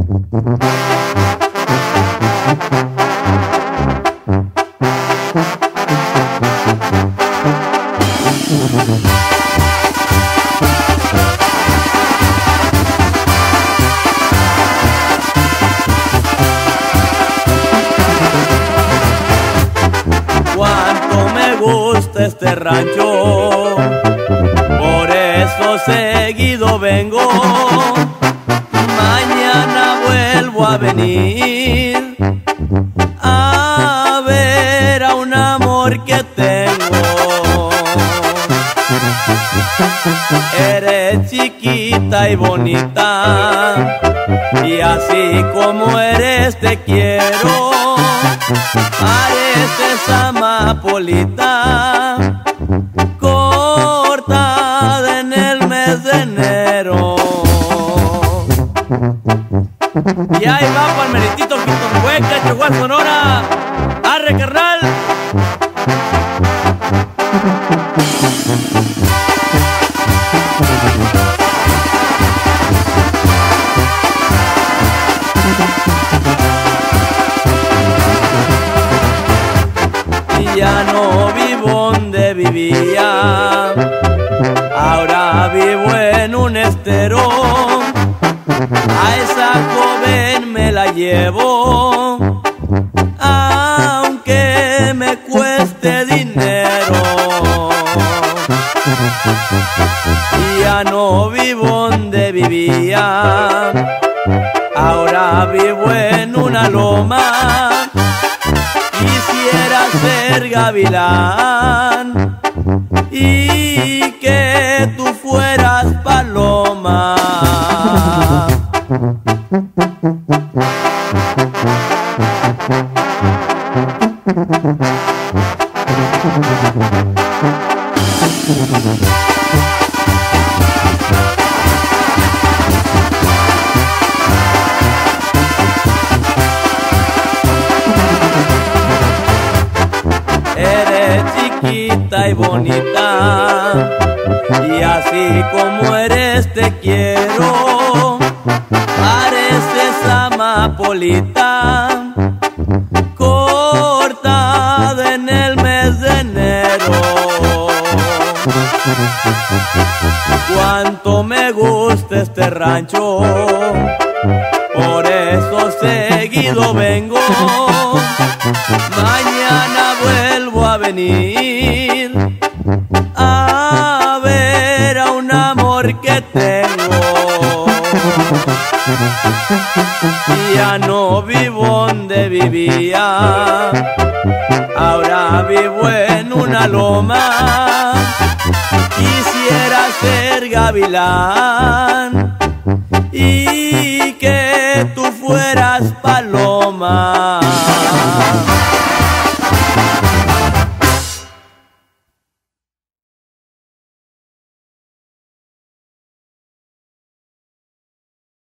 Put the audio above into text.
Cuánto me gusta este rancho, por eso seguido vengo. Mañana vuelvo a venir a ver a un amor que tengo. Eres chiquita y bonita, y así como eres te quiero. Pareces amapolita, cortada en el mes de enero. Y ahí va para el meritito Quintonhueca, Chihuahua, Sonora. ¡Arre, carnal! Ya no vivo donde vivía, ahora vivo en un estero. A esa joven me la llevo, aunque me cueste dinero. Ya no vivo donde vivía, ahora vivo en una loma. Quisiera ser gavilán y que tú fueras paloma. Eres chiquita y bonita, y así como eres te quiero. Pareces amapolita, cortada en el mes de enero. Cuánto me gusta este rancho, por eso seguido vengo. Mañana vuelvo a venir a ver a un amor que tengo. Ya no vivo donde vivía, ahora vivo en una loma. Quisiera ser gavilán y que